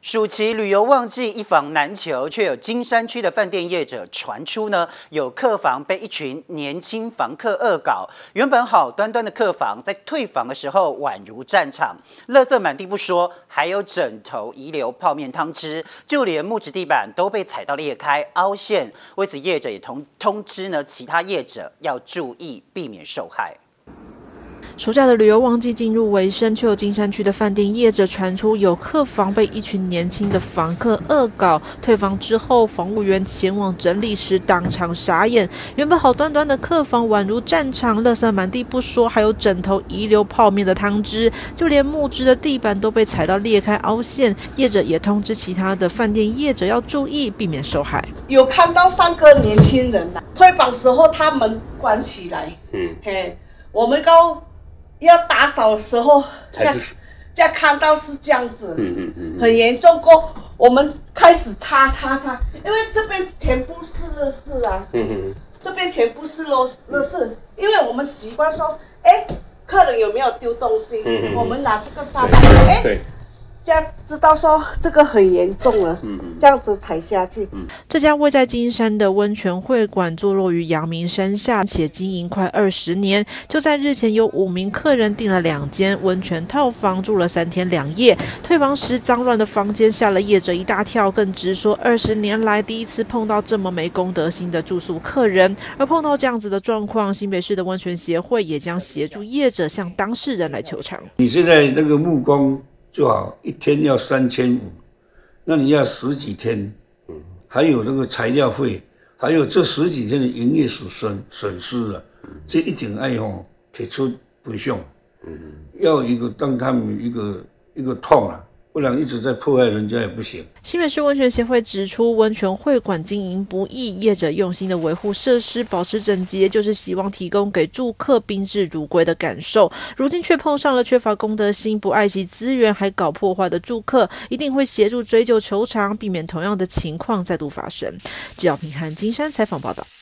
暑期旅游旺季一房难求，却有金山区的饭店业者传出有客房被一群年轻房客恶搞。原本好端端的客房，在退房的时候宛如战场，垃圾满地不说，还有枕头遗留泡面汤汁，就连木质地板都被踩到裂开凹陷。为此，业者也通知其他业者要注意，避免受害。 暑假的旅游旺季进入尾声，却有金山区的饭店业者传出有客房被一群年轻的房客恶搞。退房之后，房务员前往整理时当场傻眼。原本好端端的客房宛如战场，垃圾满地不说，还有枕头遗留泡面的汤汁，就连木质的地板都被踩到裂开凹陷。业者也通知其他的饭店业者要注意，避免受害。 有看到3个年轻人退房时候，他门关起来，我们要打扫的时候，再看到是这样子，很严重。过我们开始擦，因为这边全部是垃圾啊，这边全部是垃圾，因为我们习惯说，客人有没有丢东西，我们拿这个沙包，这样知道说这个很严重了，这样子踩下去。 这家位在金山的温泉会馆坐落于阳明山下，且经营快20年。就在日前，有5名客人订了2间温泉套房，住了3天2夜。退房时脏乱的房间吓了业者一大跳，更直说20年来第一次碰到这么没公德心的住宿客人。而碰到这样子的状况，新北市的温泉协会也将协助业者向当事人来求偿。 你现在那个木工就好，1天要3500，那你要10几天，还有那个材料费，还有这10几天的营业损失了，这一定要提出赔偿，要让他们一个痛啊，不然一直在破坏人家也不行。 新北市温泉协会指出，温泉会馆经营不易，业者用心的维护设施，保持整洁，就是希望提供给住客宾至如归的感受。如今却碰上了缺乏公德心、不爱惜资源还搞破坏的住客，一定会协助追究求偿，避免同样的情况再度发生。纪晓平和金山采访报道。